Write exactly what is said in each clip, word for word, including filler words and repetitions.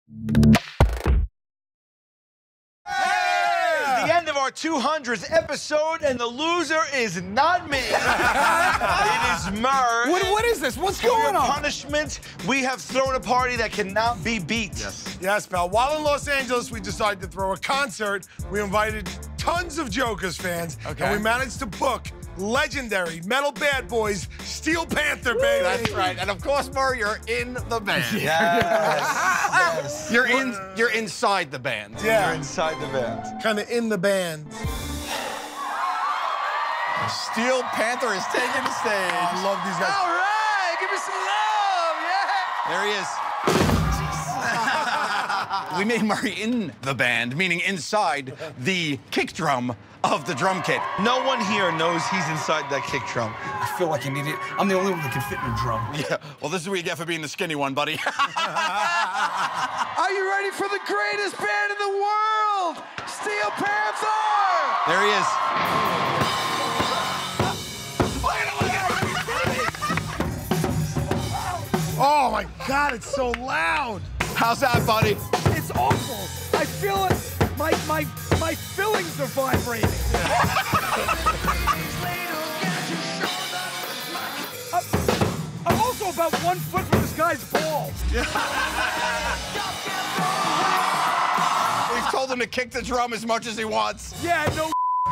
Our two hundredth episode, and the loser is not me. It is Murr. What, what is this? What's For going your on? punishment, we have thrown a party that cannot be beat. Yes. Yes, pal. While in Los Angeles, we decided to throw a concert. We invited tons of Jokers fans, okay. and we managed to book legendary metal bad boys, Steel Panther, baby. That's right. And of course, Murr, you're in the band. Yes. Yes. You're in. You're inside the band. Yeah. You're inside the band. Kind of in the band. Steel Panther is taking the stage. Oh, I love these guys. All right, give me some love, yeah. There he is. We made Murray in the band, meaning inside the kick drum of the drum kit. No one here knows he's inside that kick drum. I feel like an idiot. I'm the only one that can fit in a drum. Yeah. Well, this is what you get for being the skinny one, buddy. Are you ready for the greatest band in the world? Steel Panther! There he is. Oh my God, it's so loud. How's that, buddy? It's awful. I feel it. My my my fillings are vibrating. I'm also about one foot from this guy's balls. We've told him to kick the drum as much as he wants. Yeah, no.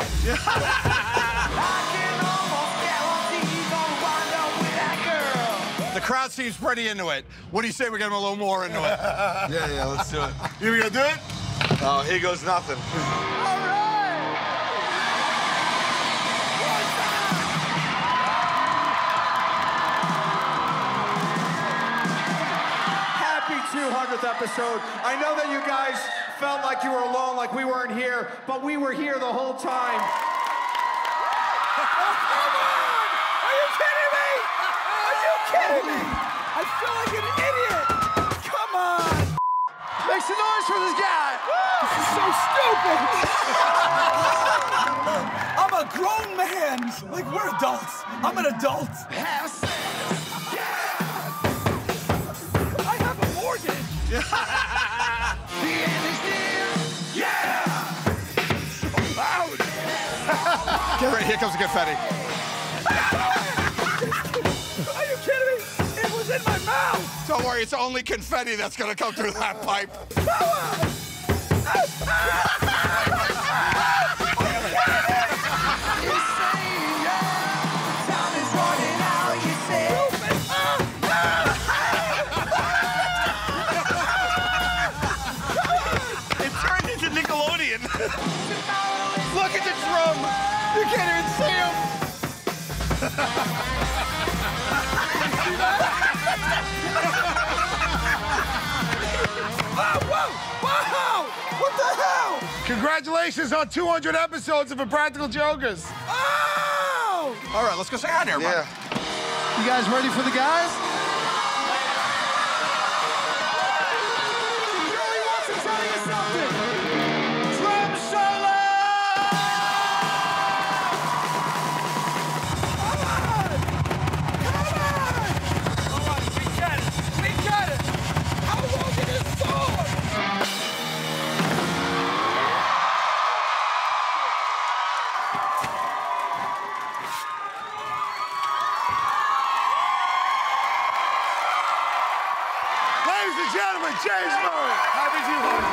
The crowd seems pretty into it. What do you say we get him a little more into it? Yeah, yeah, let's do it. You gonna do it? Oh, here goes nothing. All right. Happy two hundredth episode. I know that you guys felt like you were alone, like we weren't here, but we were here the whole time. Are you kidding me? Are you kidding me? I feel like an idiot. Come on. Make some noise for this guy. This is so stupid. I'm a grown man. Like, we're adults. I'm an adult. I have a mortgage. Get ready, here comes the confetti. Are you kidding me? It was in my mouth. Don't worry, it's only confetti that's gonna come through that pipe. It turned into Nickelodeon. Look at the drum. You can't even see him. Oh, whoa! Wow! What the hell? Congratulations on two hundred episodes of Impractical Jokers. Oh! All right, let's go say hi to everybody. Yeah. You guys ready for the guys? Joey wants to tell you something. Drum solo! Come on, we got it! We got it! How long is this song? Ladies and gentlemen, James Murray. Happy two hundred.